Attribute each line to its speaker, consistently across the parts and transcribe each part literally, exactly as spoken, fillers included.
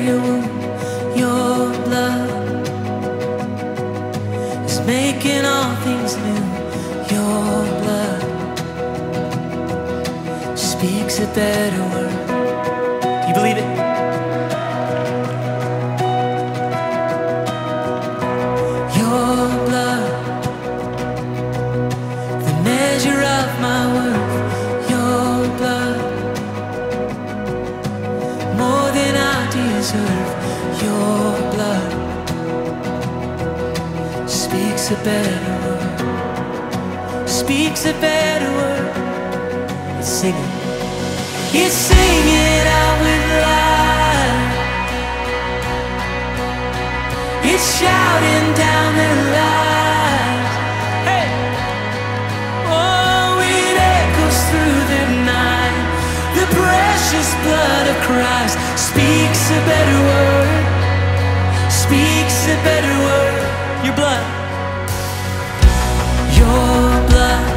Speaker 1: your wound. Your blood is making all things new. Your blood speaks a better word. You believe it? Your blood, the measure of my worth. Your blood, more than I deserve. Your blood speaks a better word. Speaks a better word. It's singing. It's singing out with life. It's shouting down the lies. Hey! Oh, it echoes through the night. The precious blood of Christ speaks a better word. Speaks a better word. Your blood. Your blood.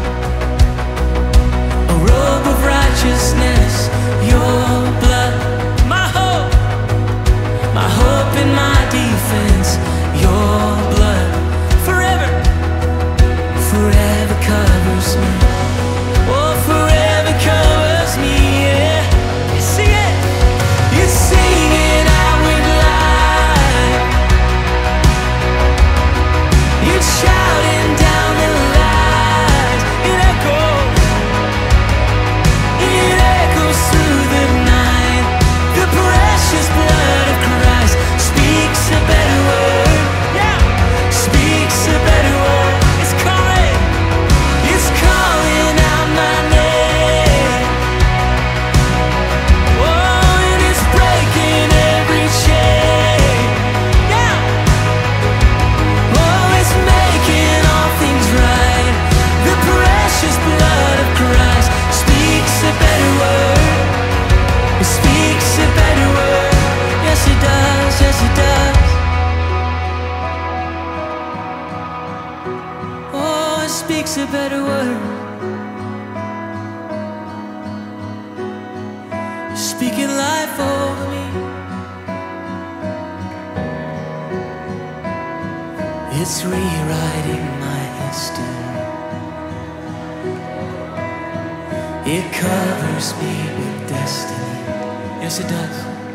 Speaker 1: A robe of righteousness. Your blood. My hope. My hope and my defense. Your blood. Forever. Forever covers me. Oh, forever covers me. Yeah. You see it? You're singing out with life. You're shouting down the lies. It echoes. It echoes through the night. The precious blood of Christ speaks a better word. Yeah. Speaks a better word. It's calling. It's calling out my name. Oh, and it's breaking every chain. Yeah. Oh, it's making all things right. The precious blood of Christ speaks a better word. It speaks a better word. Yes, it does. Yes, it does. Oh, it speaks a better word. Speaking life over me. It's rewriting my history. It covers me with destiny. Yes, it does.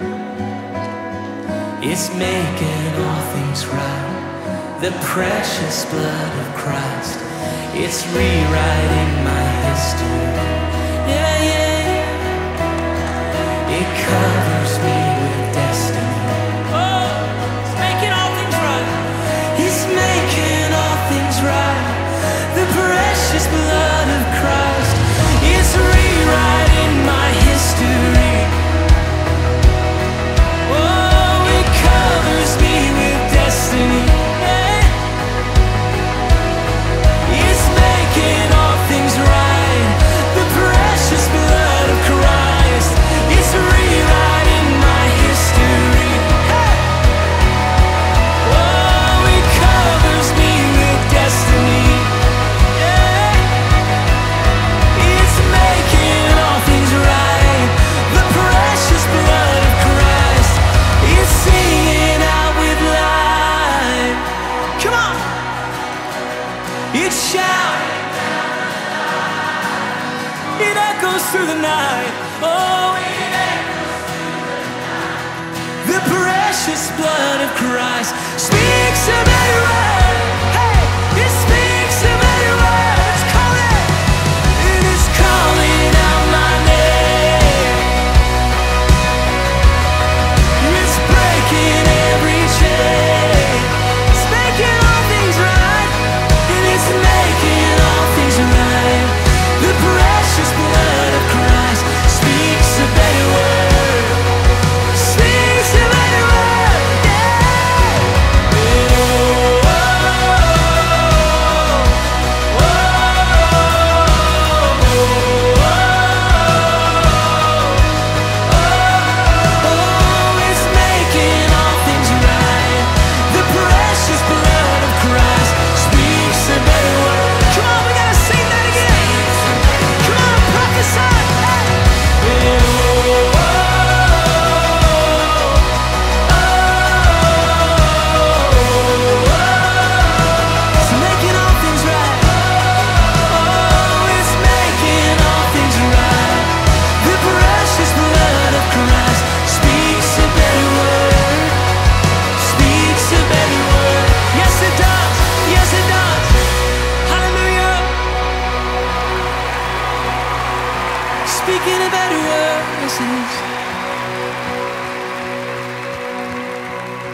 Speaker 1: It's making all things right. The precious blood of Christ. It's rewriting my history. Yeah, yeah, yeah. It covers me with destiny. Oh, it's making all things right. It's making all things right. The precious blood of Christ. It's rewriting my history. Oh, it covers me with destiny. Yeah. It's making all things right. The precious blood of Christ. It's rewriting my history. Hey. Oh, it covers me with destiny. Yeah. It's making all things right. The precious blood of Christ. It's singing out with life. Come on. It's shouting. It echoes through the night. Oh, it echoes through the night. The precious blood of Christ speaks a better word. Hey, it speaks a better word. It's calling. It is calling out my name. It's breaking every chain. It's making all things right. And it's making all things right. The precious blood of Christ speaks a better word. Speaks a better word. Yeah. Yeah.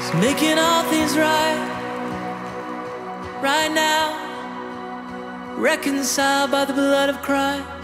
Speaker 1: He's making all things right, right now, reconciled by the blood of Christ.